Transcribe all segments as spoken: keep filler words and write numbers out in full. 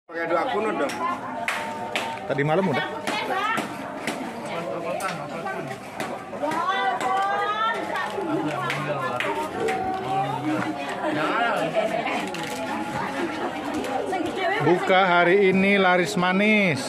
Pakai dua akun dong. Tadi malam udah. Buka hari ini laris manis.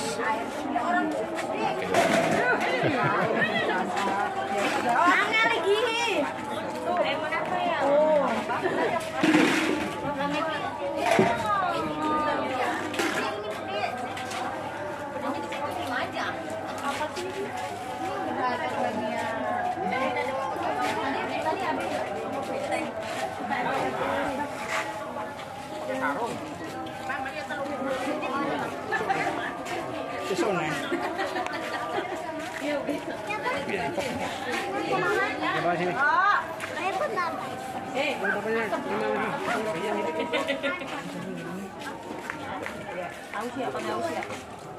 Haus ya, pakai haus ya.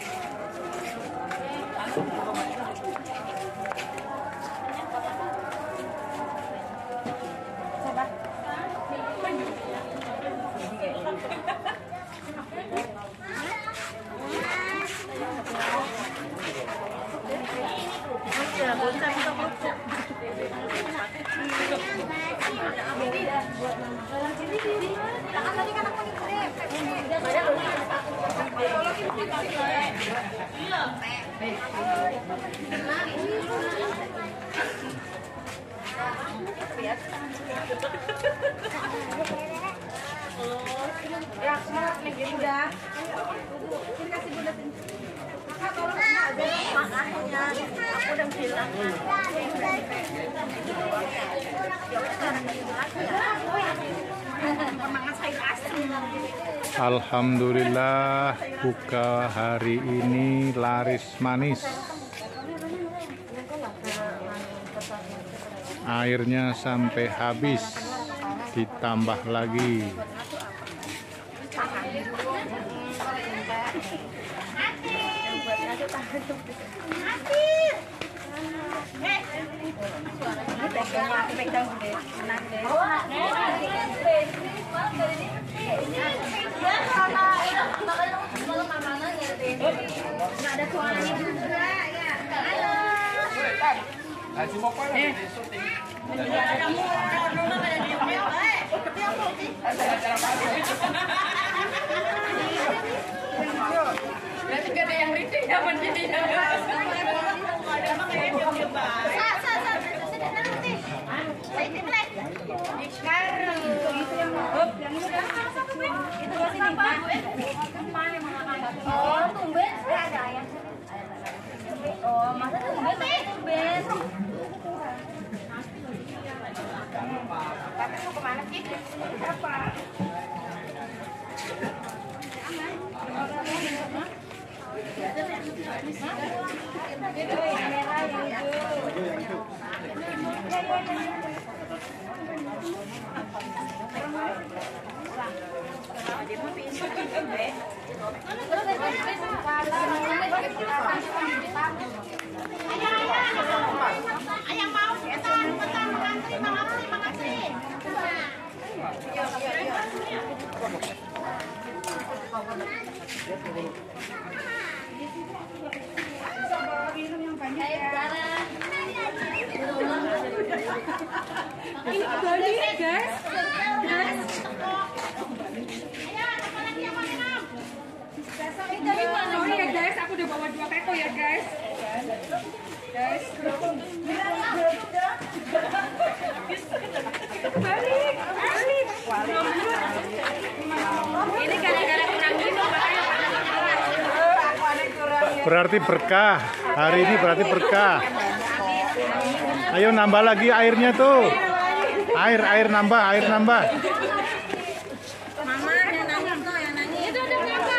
Ya, semangat nih, gini udah. Ini kasih bunda sini. Kakak tolong aja. Makanya, aku udah bilang. Alhamdulillah buka hari ini laris manis. Airnya sampai habis, ditambah lagi. Ada suaranya juga ya. Halo. Haji mau apa nih syuting? Kamu rumah pada di hotel. Eh, seperti apa sih? Ada acara apa? Berarti gak ada yang reading ya menjadi ya. Emang kayak dia baik. Sa, sa, sa, sini nanti. Saya timlek. Ikan. Itu yang mau. Yang muda. Itu sini. Oh, tumben ada ayam. Oh, masa tumben sih? Tumben. Tapi mau kemana sih? Berapa? Ayang mau pesan, pesan makasih, makasih, makasih. Iya, iya, iya. Ini kembali guys. Guys. Ayo, apa lagi yang mau minum? Sorry ya guys, aku udah bawa dua keko ya guys. Guys, balik, balik. Ini gara-gara kurang minum makanya Berarti berkah. Hari ini berarti berkah. Ayo nambah lagi airnya tuh. Air, air nambah, air nambah. Mama yang nangis tuh, yang nangis. Itu udah berapa?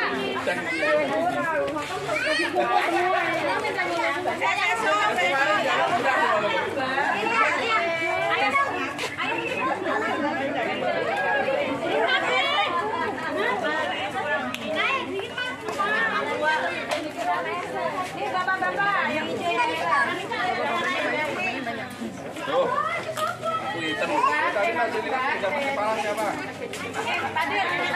Ini bapak-bapak yang hijau. Tuh. Wih, tenang. Siapa? Jadi dapat kepala siapa? Tadi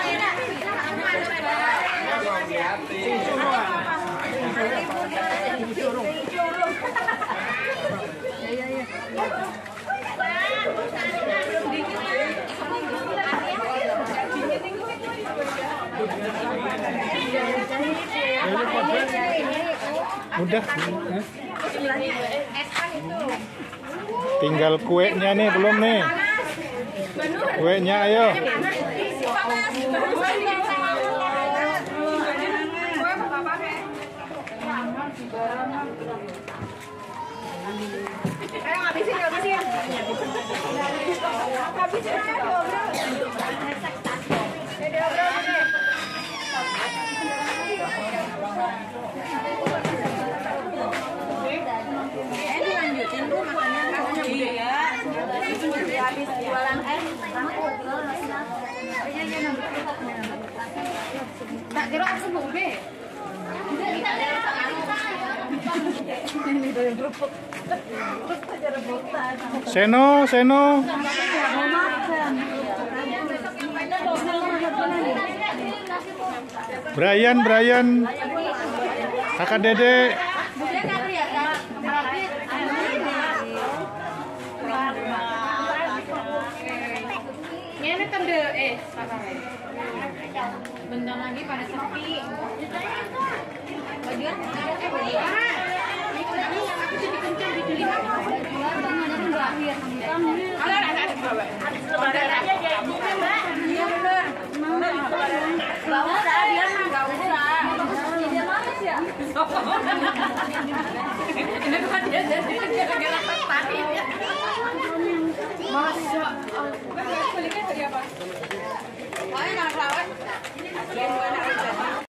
Udah. Tinggal kuenya nih, belum nih. Kuenya ayo. Ayo ngabisin, ngabisin. Ngabisin aja, bro. Ini lanjutin tuh makannya katanya budaya. Habis jualan es. Tak kira aku mau be. Seno, Seno. Brian, Brian. Kakak Dede. Ini kan de eh bentar lagi pada sepi. Bagian eh bagian. Ini kudanya yang aku jadi kencang di telinga. Ada ada ada bawa. Lebaran aja jadi Mbak. Iya benar. Enggak usah dia mah enggak usah. Dia males ya. Ini kan dia jadi gara-gara tadi. Masya Allah. Kuliahnya dari apa?